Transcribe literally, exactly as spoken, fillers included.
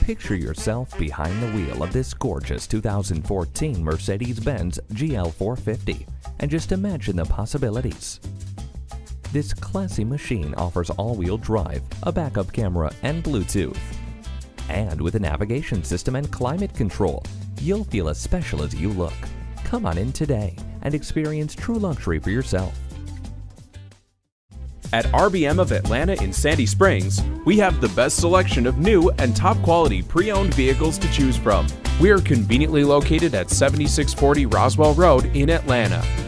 Picture yourself behind the wheel of this gorgeous two thousand fourteen Mercedes-Benz G L four fifty, and just imagine the possibilities. This classy machine offers all-wheel drive, a backup camera, and Bluetooth. And with a navigation system and climate control, you'll feel as special as you look. Come on in today and experience true luxury for yourself. At R B M of Atlanta in Sandy Springs, we have the best selection of new and top-quality pre-owned vehicles to choose from. We are conveniently located at seventy-six forty Roswell Road in Atlanta.